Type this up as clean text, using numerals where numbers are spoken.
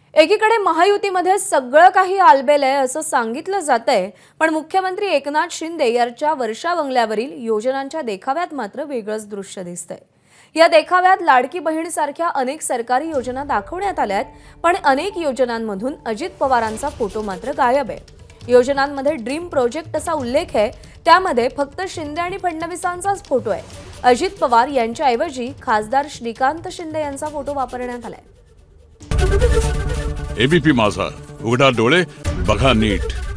एकीकडे महायुतीमध्ये सगळं काही आलबेल आहे असं सांगितलं जातंय, पण मुख्यमंत्री एकनाथ शिंदे यांच्या वर्षा बंगल्यावरील योजनांच्या देखाव्यात मात्र वेगळंच दृश्य दिसतंय। या देखाव्यात लाडकी बहीणसारख्या अनेक सरकारी योजना दाखवण्यात आल्यात, पण अनेक योजनांमधून अजित पवारांचा फोटो मात्र गायब आहे। योजनांमध्ये ड्रीम प्रोजेक्ट असा उल्लेख आहे, त्यामध्ये फक्त शिंदे आणि फडणवीसांचाच फोटो आहे। अजित पवार यांच्याऐवजी खासदार श्रीकांत शिंदे यांचा फोटो वापरण्यात आलाय। एबीपी माझा, उघडा डोळे बघा नीट।